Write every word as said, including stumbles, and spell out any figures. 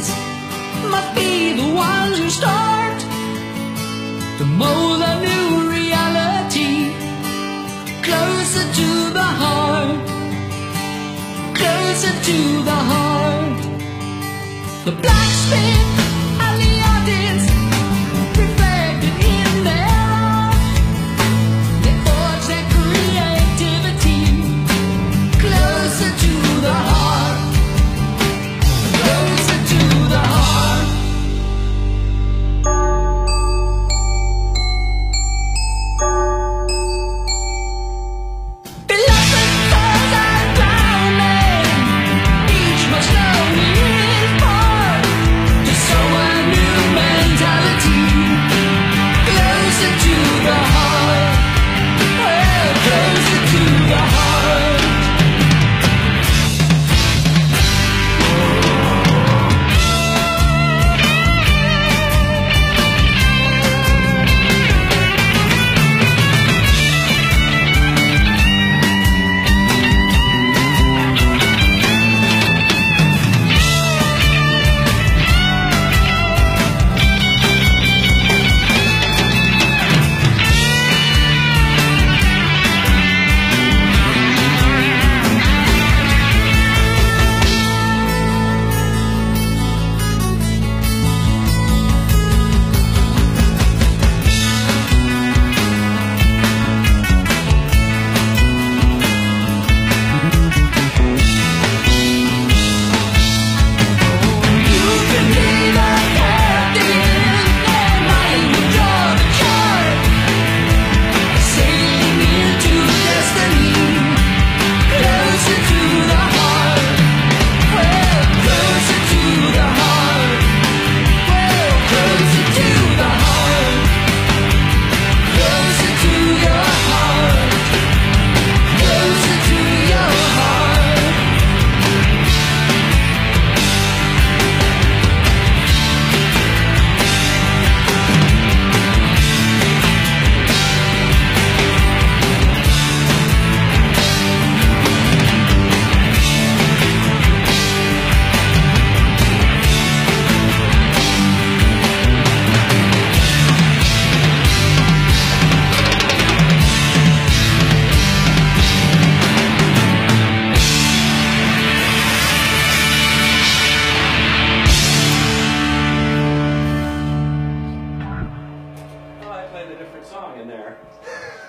eyes must be the ones who start to mold a new reality, closer to the heart, closer to the heart. The blacksmith and the artist reflected in their art. They forge their creativity closer to the heart, closer to the heart. Philosophers are drowning, each must know his part to sow a new mentality closer to the heart, well, closer to the heart. Oh, I played a different song in there.